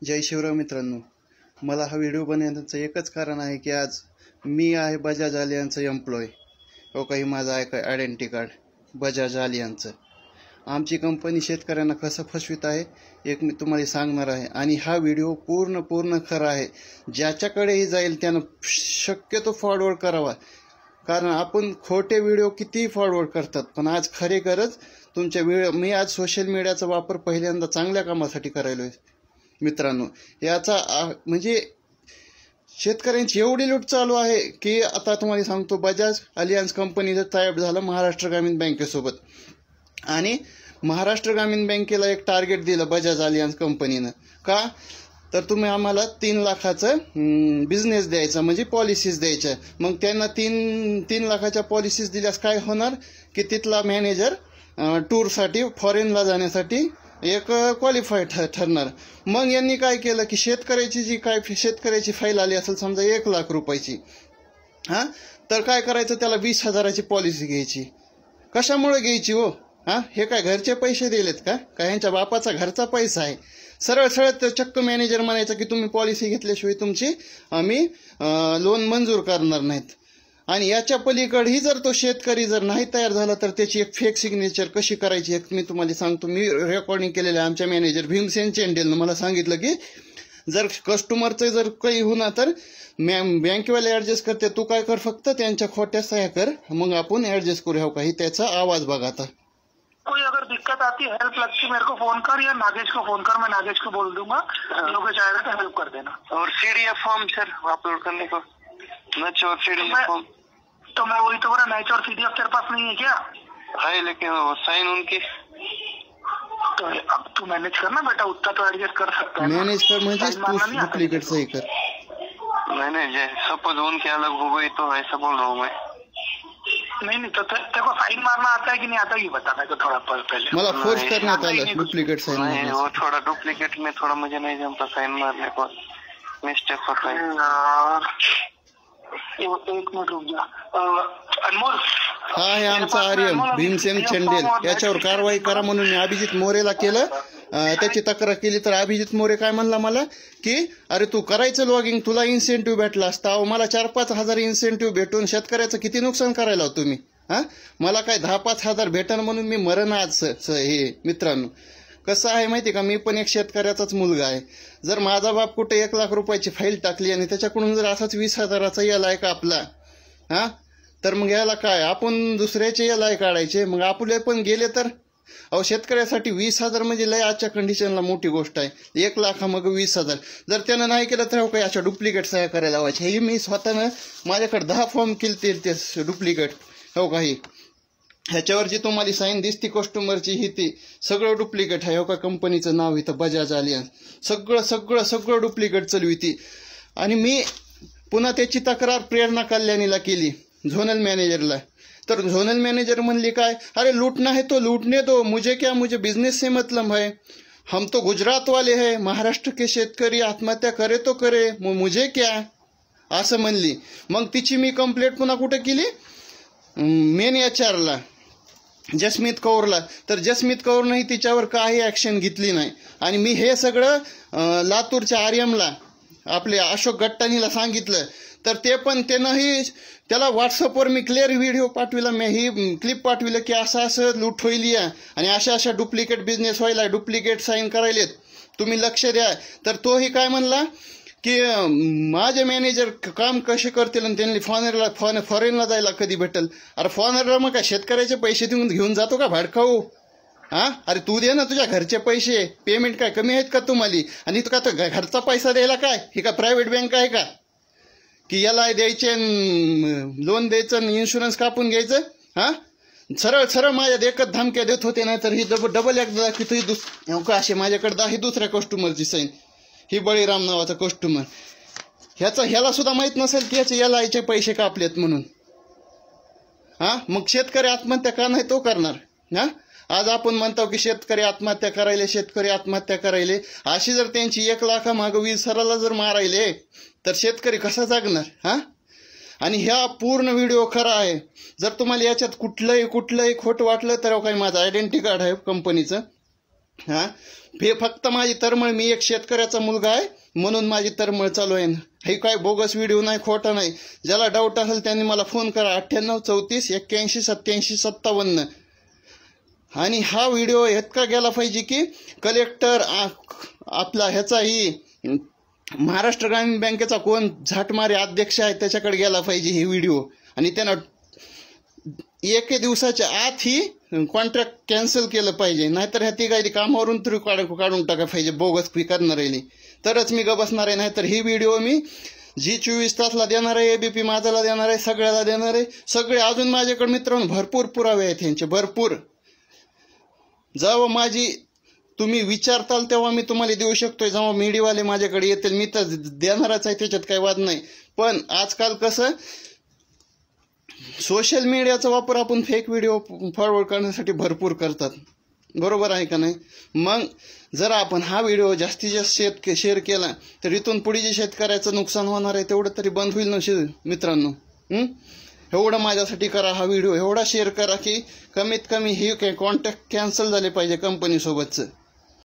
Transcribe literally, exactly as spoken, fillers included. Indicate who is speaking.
Speaker 1: जय शिवराव मित्रांनो, मला हा व्हिडिओ बनवण्याचं एकच कारण आहे की आज मी आहे बजाज आलियांचं एम्प्लॉय. हो, काही माझं आहे का आयडेंटिटी कार्ड बजाज आलियांचं. आमची कंपनी शेतकऱ्यांना कसं फसवित आहे एक मी तुम्हाला सांगणार आहे. आणि हा व्हिडिओ पूर्ण पूर्ण खरा आहे. ज्याच्याकडेही जाईल त्यानं शक्यतो फॉरवर्ड करावा, कारण आपण खोटे व्हिडिओ कितीही फॉरवर्ड करतात, पण आज खरे गरज तुमच्या व्हिडिओ. मी आज सोशल मीडियाचा वापर पहिल्यांदा चांगल्या कामासाठी करायलो आहे मित्रांनो. याचा म्हणजे शेतकऱ्यांची एवढी लूट चालू आहे की आता तुम्हाला सांगतो, बजाज अलियन्स कंपनीचं टायअप झालं महाराष्ट्र ग्रामीण बँकेसोबत. आणि महाराष्ट्र ग्रामीण बँकेला एक टार्गेट दिलं बजाज अलियन्स कंपनीनं. का तर तुम्ही आम्हाला तीन लाखाचं बिझनेस द्यायचा, म्हणजे पॉलिसीज द्यायच्या. मग त्यांना तीन तीन लाखाच्या पॉलिसीज दिल्यास काय होणार की तिथला मॅनेजर टूरसाठी फॉरेनला जाण्यासाठी एक क्वालिफाईड ठरणार. मग यांनी काय केलं की शेतकऱ्याची जी काय शेतकऱ्याची फाईल आली असेल समजा एक लाख रुपयाची, हां, तर काय करायचं, त्याला वीस हजाराची पॉलिसी घ्यायची. कशामुळे घ्यायची हो? हां, हे काय घरचे पैसे दिलेत का काय ह्यांच्या बापाचा घरचा पैसा आहे? सरळ सरळ तर चक्क मॅनेजर म्हणायचं की तुम्ही पॉलिसी घेतल्याशिवाय तुमची आम्ही लोन मंजूर करणार नाहीत. आणि याच्या पलीकडेही जर तो शेतकरी जर नाही तयार झाला तर त्याची एक फेक सिग्नेचर कशी करायची एक मी तुम्हाला सांगतो. मी रेकॉर्डिंग केलेलं आहे. आमच्या मॅनेजर भीमसेन चेंडेलनं मला सांगितलं की जर कस्टमरचं जर काही होणार तर मॅम बँकेवाले ॲडजस्ट करते, तू काय कर फक्त त्यांच्या खोट्या सह्या कर, मग आपण ॲडजस्ट करू. काही त्याचा आवाज बघा. आता
Speaker 2: कोई अगर दिक्कत आती है, हेल्प लगती है, मेरे को फोन कर या नागेश को फोन कर, मैं नागेश को बोल दूंगा, लोग चाहेगा तो हेल्प कर देना.
Speaker 3: और सीडीएफ फॉर्म सर अपलोड करने को मैच और सीडीएफ फॉर्म.
Speaker 2: तो मैं वही तो बोला, मैच और सीडीएफ तेरे पास नहीं है क्या?
Speaker 3: है, लेकिन वो साइन उनकी.
Speaker 2: तो अब तू मैनेज करना बेटा, उतना तो एडजस्ट कर सकता है.
Speaker 1: मैनेज कर म्हणजे तू डुप्लीकेट सही कर.
Speaker 3: मैंने सपोज उनके अलग हो गई तो ऐसा बोल रहा हूँ मैं.
Speaker 2: नहीं नहीं, तो तेरे को साइन मारना आता है कि नहीं आता, ये बता मेरे को थोड़ा पहले.
Speaker 1: मला फोर्स करण्यात आलं डुप्लीकेट साइन
Speaker 3: मारने. वो थोड़ा डुप्लीकेट में थोड़ा मुझे नहीं जमता साइन मारने को, मिस्टेक होता है
Speaker 2: यार. एक मिनिट रुक जा. अनमोल,
Speaker 1: हा आहे आमचा आर्यन भीमसेन चेंडेल. याच्यावर कारवाई करा म्हणून मी अभिजित मोरेला केलं, त्याची तक्रार केली. तर अभिजित मोरे काय म्हणला मला की अरे तू करायचं लॉगिंग, तुला इन्सेंटिव्ह भेटला असता. मला चार पाच हजार इन्सेंटिव्ह भेटून शेतकऱ्याचं किती नुकसान करायला होतं तुम्ही. हां, मला काय दहा पाच हजार भेटन म्हणून मी मरण आज. हे मित्रांनो कसं आहे माहिती का, मी पण एक शेतकऱ्याचाच मुलगा आहे. जर माझा बाप कुठे एक लाख रुपयाची फाईल टाकली आणि त्याच्याकडून जर असाच वीस हजाराचा याला आहे का आपला, हां, तर मग याला काय आपण दुसऱ्याचे याला आहे काढायचे. मग आपले पण गेले तर अहो शेतकऱ्यासाठी वीस हजार म्हणजे लय आजच्या कंडिशनला मोठी गोष्ट आहे. एक लाख मग वीस हजार जर त्यानं नाही केलं तर काही अशा डुप्लिकेट सह्या करायला लावायचे. हे मी स्वतःनं माझ्याकडे दहा फॉर्म केले ते डुप्लिकेट. हो काही ह्याच्यावर जी तुम्हाला साईन दिसती कस्टमरची ही ती सगळं डुप्लिकेट आहे. हो का कंपनीचं नाव इथं बजाज आलियन्स, सगळं सगळं सगळं डुप्लिकेट चालविती. आणि मी पुन्हा त्याची तक्रार प्रेरणा कल्याणीला केली, झोनल मॅनेजरला. तर झोनल मॅनेजर म्हणली काय, अरे लूटना है तो लूटने दो, मुझे क्या, मुझे बिजनेस से मतलब है, हम तो गुजरात वाले हैं, महाराष्ट्र के शेतकरी आत्महत्या करे तो करे, मुझे क्या, असं म्हणली. मग तिची मी कंप्लेंट पुन्हा कुठे केली, मेन एच आरला जसमीत कौरला. तर जसमीत कौरनंही तिच्यावर काही ॲक्शन घेतली नाही. आणि मी हे सगळं लातूरच्या आर एमला आपले अशोक गट्टानीला सांगितलं. तर ते पण त्यानंही त्याला व्हॉट्सअपवर मी क्लिअर व्हिडिओ पाठविला, मी ही क्लिप पाठविलं की असं असं लूट होईल या आणि अशा अशा डुप्लिकेट बिझनेस व्हायला, डुप्लिकेट साईन करायलेत, तुम्ही लक्ष द्या. तर तोही काय म्हणला की माझे मॅनेजर काम कसे करतील आणि त्यांनी फॉरेनला फॉन फॉरेनला जायला कधी भेटेल. अरे फॉरेनला मग काय शेतकऱ्याचे पैसे देऊन घेऊन जातो का भाडखाऊ? हां, अरे तू दे ना तुझ्या घरचे पैसे, पेमेंट काय कमी आहेत का तुम्हाला? आणि तू का तो घरचा पैसा द्यायला काय, ही का प्रायव्हेट बँक आहे का की याला द्यायचे लोन द्यायचं आणि इन्शुरन्स कापून घ्यायचं? हां, सरळ सरळ माझ्या देखत धमक्या देत होते. नाही तर ही डबल डबल एकदा की तुझी दुस का असे माझ्याकडे दहा ही दुसऱ्या कस्टमरची साईन, ही बळीराम नावाचा कस्टमर. ह्याचा ह्याला सुद्धा माहीत नसेल की याचे याला याचे पैसे कापलेत म्हणून. हां, मग शेतकरी आत्महत्या का नाही तो करणार? हां, आज आपण म्हणतो की शेतकरी आत्महत्या करायले, शेतकरी आत्महत्या करायले. अशी जर त्यांची एक लाखा मागं वीस हजाराला जर मारायले तर शेतकरी कसा जागणार? हां, आणि ह्या पूर्ण व्हिडिओ खरा आहे. जर तुम्हाला याच्यात कुठलंही कुठलंही खोटं वाटलं तर काही माझं आयडेंटिटी कार्ड आहे कंपनीचं, हा हे फक्त माझी तरमळ, मी एक शेतकऱ्याचा मुलगा आहे म्हणून माझी तरमळ चालू आहे. हे काय बोगस व्हिडिओ नाही, खोटा नाही. ज्याला डाऊट असेल त्यांनी मला फोन करा अठ्ठ्याण्णव चौतीस एक्क्याऐंशी सत्याऐंशी सत्तावन्न. आणि हा व्हिडिओ इतका गेला पाहिजे की कलेक्टर आपला ह्याचाही महाराष्ट्र ग्रामीण बँकेचा कोण झाटमारे अध्यक्ष आहे त्याच्याकडे गेला पाहिजे हे व्हिडिओ. आणि त्यानं एके दिवसाच्या आत ही कॉन्ट्रॅक्ट कॅन्सल केलं पाहिजे. नाहीतर ह्या तिघांनी कामावरून तरी काढून काढून टाका पाहिजे बोगस फी करणार आहे, तरच मी ग बसणार आहे. नाहीतर ही व्हिडिओ मी जी चोवीस तासला देणार आहे, एबीपी माझाला देणार आहे, सगळ्याला देणार आहे. सगळे अजून माझ्याकडे मित्रांनो भरपूर पुरावे आहेत यांचे, भरपूर. जेव्हा माझी तुम्ही विचारताल तेव्हा मी तुम्हाला देऊ शकतोय. जेव्हा मीडियावाले माझ्याकडे येतील मी तर देणारच आहे, त्याच्यात काही वाद नाही. पण आजकाल कसं सोशल मीडियाचा वापर आपण फेक व्हिडिओ फॉरवर्ड करण्यासाठी भरपूर करतात, बरोबर आहे का नाही? मग जर आपण हा व्हिडिओ जास्तीत जास्त शेत शेअर केला तर इथून पुढे जे शेतकऱ्याचं नुकसान होणार आहे तेवढं तरी बंद होईल ना मित्रांनो. एवढं माझ्यासाठी करा, हा व्हिडिओ एवढा शेअर करा की कमीत कमी ही कॉन्टॅक्ट कॅन्सल झाले पाहिजे कंपनीसोबतचं.